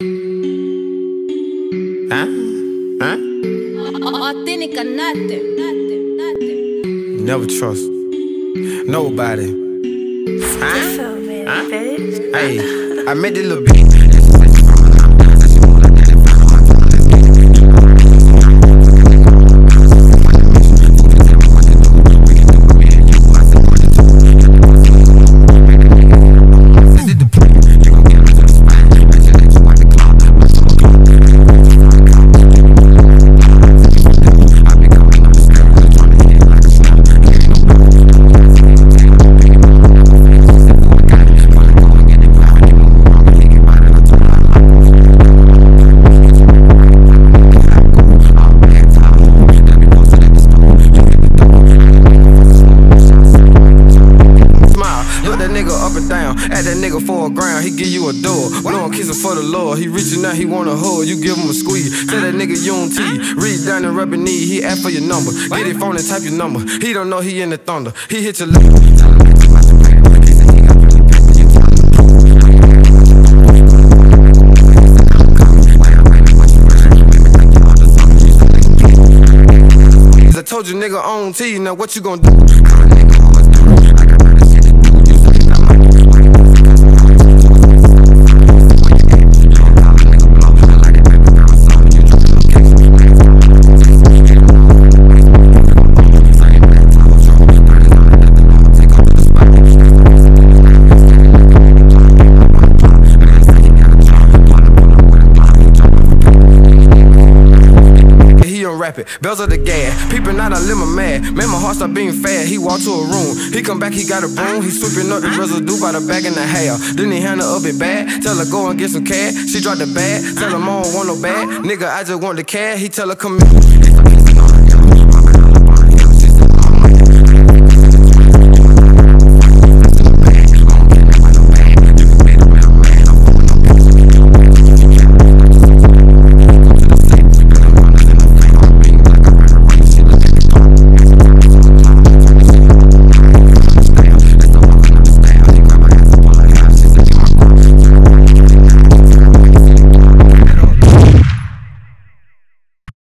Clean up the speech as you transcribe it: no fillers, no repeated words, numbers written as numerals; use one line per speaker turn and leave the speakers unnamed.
Huh? Huh?
Authentic or nothing.
Never trust nobody. Huh? Huh? Hey, I met this little bitch. Up and down, at that nigga for a ground, he give you a door. Blowing kisses for the Lord, he reaching out, he want a hug, you give him a squeeze. Tell that nigga you on T, reach down and rub your knee, he ask for your number. Get it phone and type your number, he don't know he in the thunder. He hit your lip. I told you nigga on T, now what you gonna do? Rap it, bells of the gas, peeping out a lemon mad. Man, my heart start beating fast. He walked to a room, he come back, he got a broom. He sweeping up the residue by the bag and the hair. Then he handle up it bad, tell her go and get some cash. She dropped the bag, tell him I don't want no bag. Nigga, I just want the cash, he tell her come in.